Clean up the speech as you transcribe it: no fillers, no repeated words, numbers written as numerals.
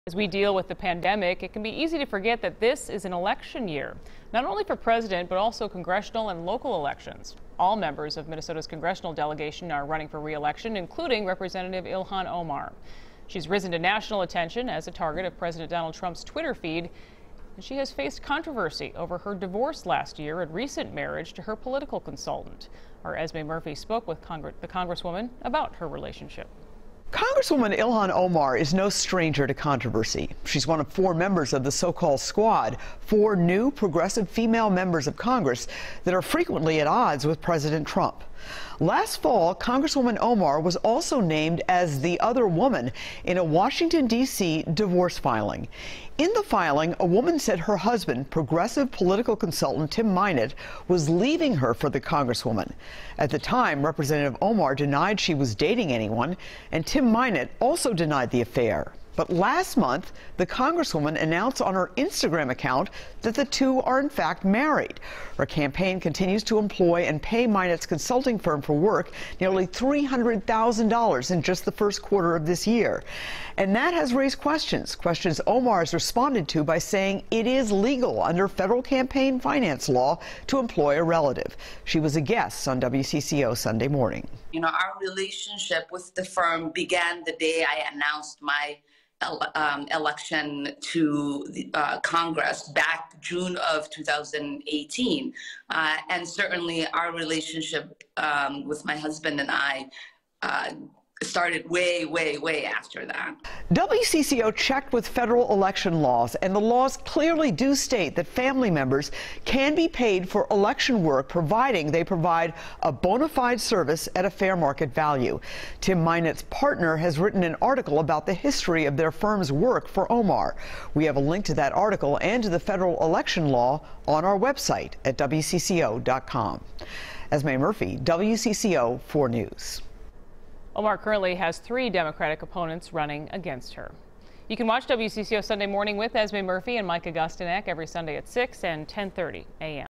As we deal with the pandemic, it can be easy to forget that this is an election year, not only for president, but also congressional and local elections. All members of Minnesota's congressional delegation are running for re-election, including Representative Ilhan Omar. She's risen to national attention as a target of President Donald Trump's Twitter feed, and she has faced controversy over her divorce last year and recent marriage to her political consultant. Our Esme Murphy spoke with the Congresswoman about her relationship. Congresswoman Ilhan Omar is no stranger to controversy. She's one of 4 members of the so-called Squad, 4 new progressive female members of Congress that are frequently at odds with President Trump. Last fall, Congresswoman Omar was also named as the other woman in a Washington, D.C. divorce filing. In the filing, a woman said her husband, progressive political consultant Tim Mynett, was leaving her for the Congresswoman. At the time, Representative Omar denied she was dating anyone, and Tim Mynett also denied the affair. But last month, the Congresswoman announced on her Instagram account that the two are in fact married. Her campaign continues to employ and pay Mynett's consulting firm for work nearly $300,000 in just the first quarter of this year. And that has raised questions Omar has responded to by saying it is legal under federal campaign finance law to employ a relative. She was a guest on WCCO Sunday morning. You know, our relationship with the firm began the day I announced my election to Congress back June of 2018. And certainly our relationship with my husband and I started way after that. WCCO checked with federal election laws, and the laws clearly do state that family members can be paid for election work providing they provide a bona fide service at a fair market value. Tim Mynett's partner has written an article about the history of their firm's work for Omar. We have a link to that article and to the federal election law on our website at WCCO.com. Esme Murphy, WCCO 4 News. Omar currently has 3 Democratic opponents running against her. You can watch WCCO Sunday Morning with Esme Murphy and Mike Augustinek every Sunday at 6 and 10:30 a.m.